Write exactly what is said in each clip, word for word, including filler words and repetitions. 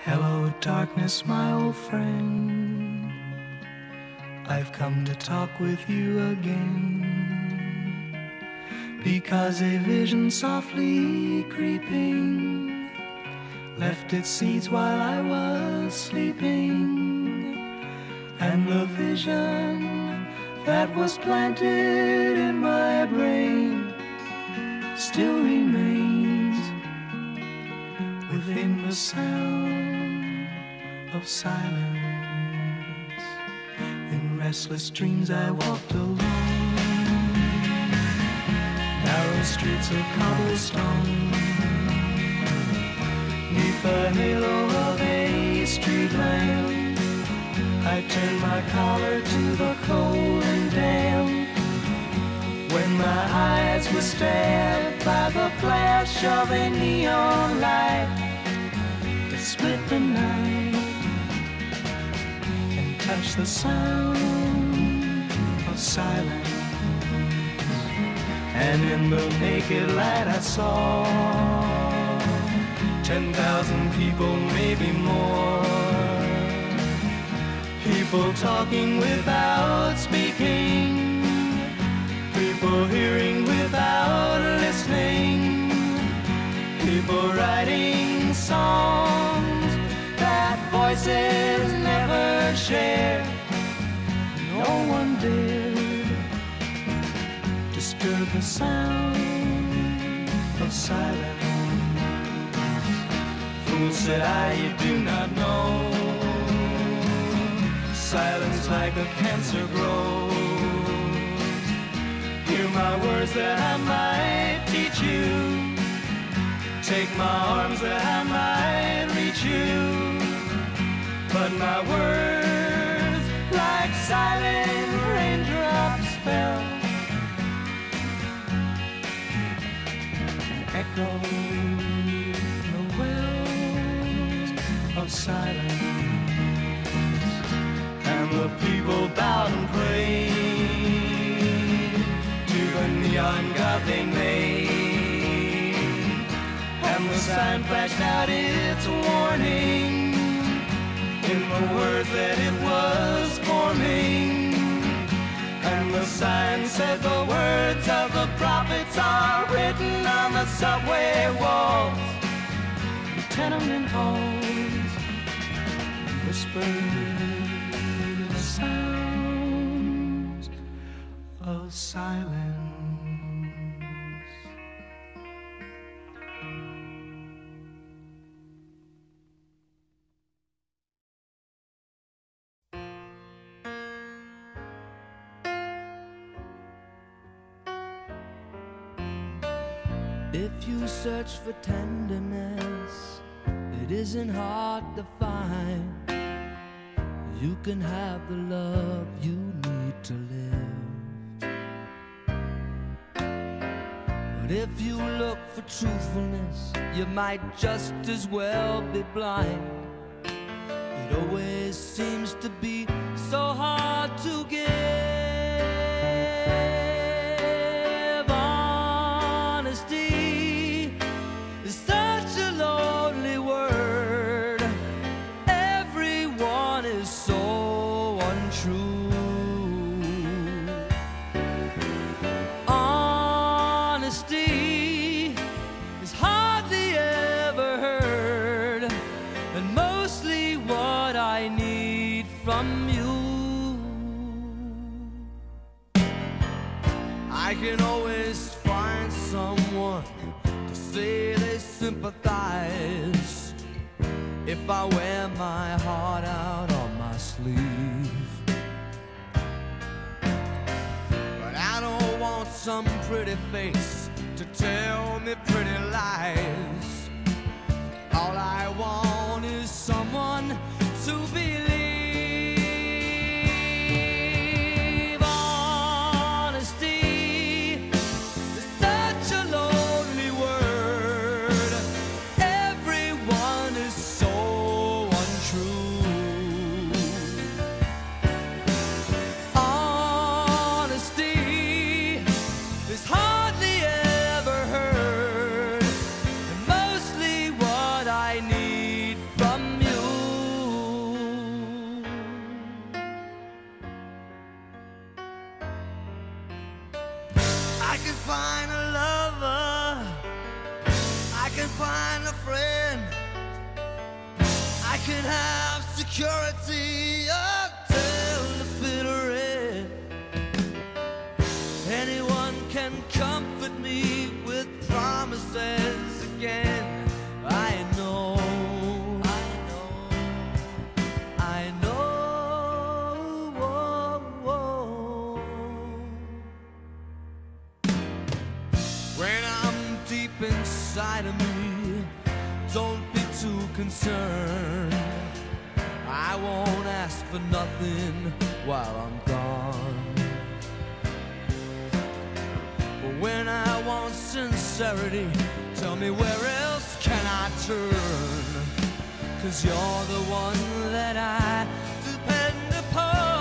Hello, darkness, my old friend. I've come to talk with you again, because a vision softly creeping left its seeds while I was sleeping, and the vision that was planted in my brain still remains within the sound of silence. In restless dreams I walked alone, narrow streets of cobblestone, neath the halo of a street lamp. I turned my collar to the cold and damp, when my eyes were stabbed by the flash of a neon light that split the night and touched the sound of silence. And in the naked light I saw ten thousand people, maybe more, people talking without speaking, people hearing without listening, people writing songs that voices never share. No one dared disturb the sound of silence. Fool, said I, you do not know, silence like a cancer grows. Hear my words that I might teach you, take my arms that I might reach you, but my words like silent raindrops fell, echoed the wells of silence. And the people bowed and prayed to the neon god they made, and the sign flashed out its warning in the words that it was forming. And the sign said the words of the prophets are written on the subway walls, the tenement halls, whispered the sounds of silence. If you search for tenderness, it isn't hard to find. You can have the love you need to live. But if you look for truthfulness, you might just as well be blind. It always seems to be so hard to give. I can always find someone to say they sympathize if I wear my heart out on my sleeve. But I don't want some pretty face to tell me pretty lies. All I want is someone to believe. Hardly ever heard. can find a friend, I can have security until the bitter end. Anyone can comfort me with promises again. I know, I know, I know. Whoa, whoa. When I'm deep inside of me, don't be too concerned. I won't ask for nothing while I'm gone. But when I want sincerity, tell me where else can I turn? 'Cause you're the one that I depend upon.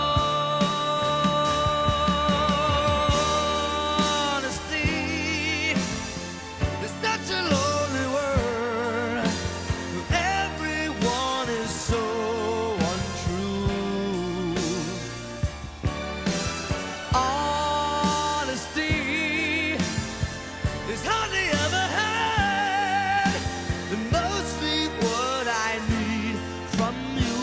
Honesty is such a lonely word. Everyone is so untrue. Honesty is hardly ever had, and mostly what I need from you.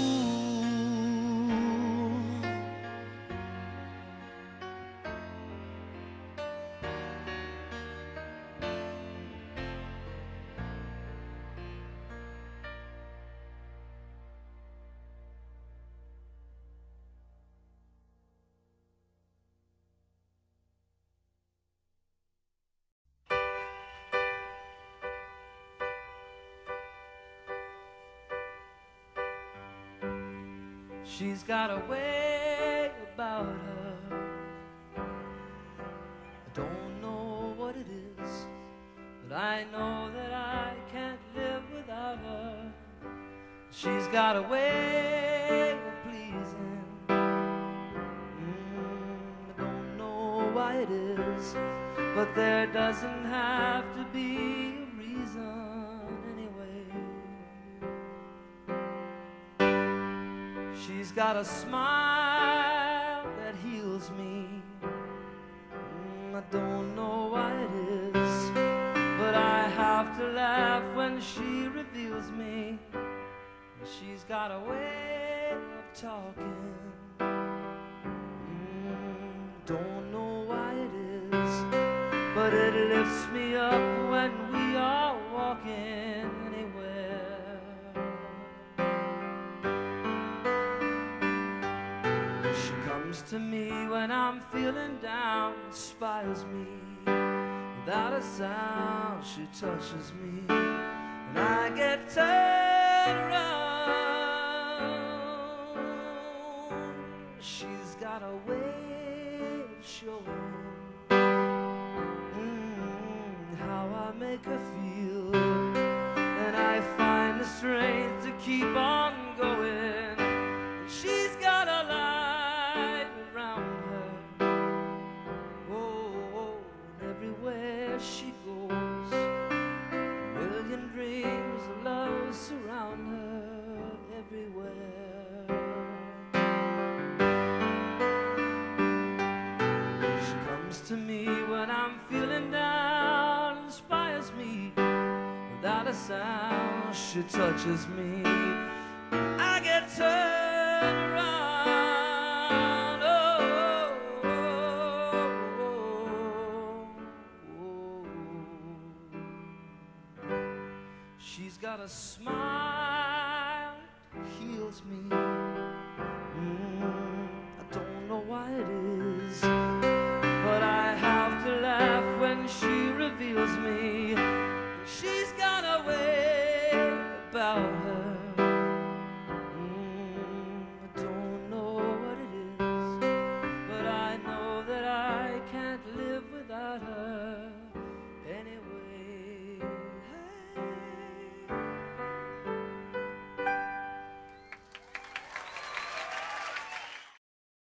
She's got a way about her. I don't know what it is, but I know that I can't live without her. She's got a way of pleasing. Mm, I don't know why it is, but there doesn't have to be a reason anyway. She's got a smile that heals me. Mm, I don't know why it is, but I have to laugh when she reveals me. She's got a way of talking. Mm, don't know why it is, but it lifts me up when we are walking anywhere. She comes to me when I'm feeling down, inspires me. Without a sound, she touches me, and I get turned around. She's got a way of showing mm, how I make her feel, and I find the strength to keep on going. She's got a light around her. Oh, and everywhere she goes, a million dreams of love surround her everywhere. She comes to me when I'm feeling down, inspires me. Without a sound, she touches me. I get turned around. Oh, oh, oh, oh. She's got a smile that heals me. Mm.